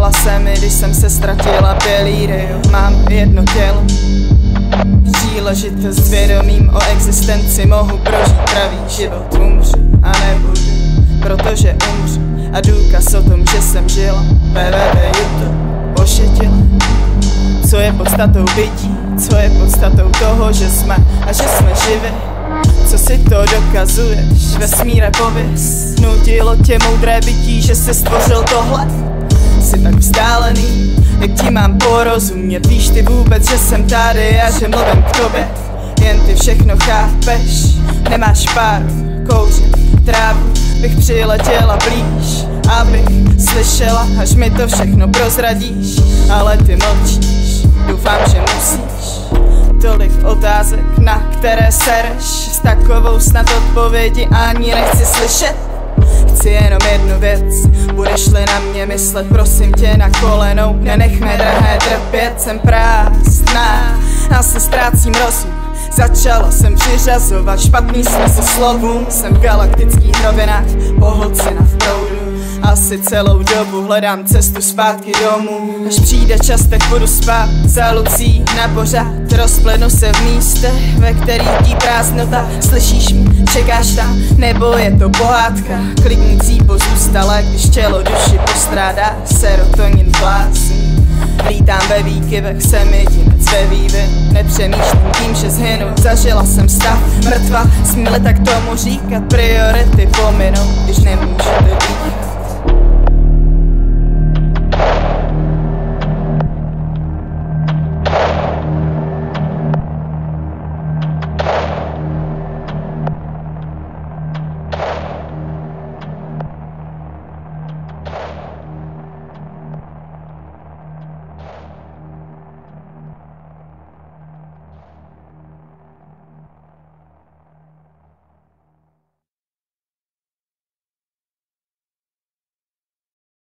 Stala se mi, když jsem se ztratila delíriu. Mám jedno tělo, příležitost s vědomím o existenci. Mohu prožít pravý život, umřu a nebudu, protože umřu. A důkaz o tom, že jsem žila. YouTube ošetila. Co je podstatou bytí, co je podstatou toho, že jsme a že jsme živi. Co si to dokazuješ, vesmíre pověz. Nutilo tě moudré bytí, že jsi stvořil tohle. Jsi tak vzdálený, jak ti mám porozumět. Víš ty vůbec, že jsem tady a že mluvím k tobě. Jen ty všechno chápeš, nemáš pár kouře, trávu. Bych přiletěla blíž, abych slyšela, až mi to všechno prozradíš. Ale ty mlčíš, doufám, že musíš. Tolik otázek, na které sereš, s takovou snad odpovědi ani nechci slyšet. Chci jenom jednu věc, budeš-li na mě myslet, prosím tě na kolenou. Nenechme drahé trpět, jsem prázdná, asi ztrácím rozum. Začala jsem přiřazovat špatný smysl slovům. Jsem v galaktických rovinách, pohlcena v proudu. Asi celou dobu hledám cestu zpátky domů. Až přijde čas, tak budu spát za Lucí na pořád. Rozplynu se v místech, ve kterých tí prázdnota. Slyšíš mě, čekáš tam, nebo je to pohádka? Kliknící pozůstala, když tělo duši postrádá. Serotonin blázní, lítám ve výkyvech, jsem jedinec ve vývě. Nepřemýšlím tím, že zhynu, zažila jsem stav mrtva. Směli tak tomu říkat, priority pominou, když nemůžete dýchat.